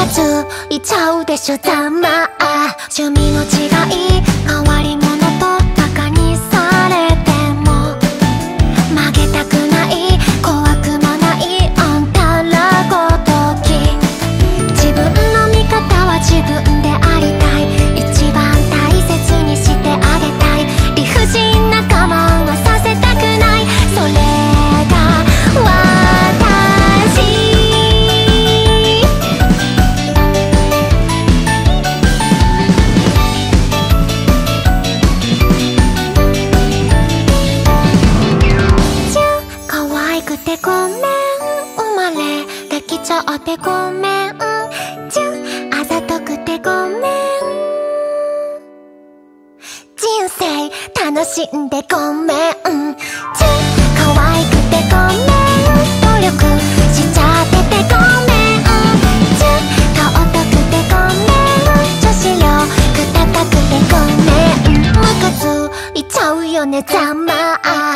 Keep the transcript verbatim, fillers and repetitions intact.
ついちゃうでしょざまあ。趣味の違い変わり者とバカにされても曲げたくない怖くもないあんたらごとき。自分の味方は自分でありたい。一番大切にしてあげたい。理不尽な我慢はさせたくない。それが私。可愛くてごめん、生まれできちゃってごめん、チュあざとくてごめん、人生楽しんでごめん、チュ可愛くてごめん、努力しちゃっててごめん、チュ顔とくてごめん、女子力高くてごめん、ムカついちゃうよねざまあ。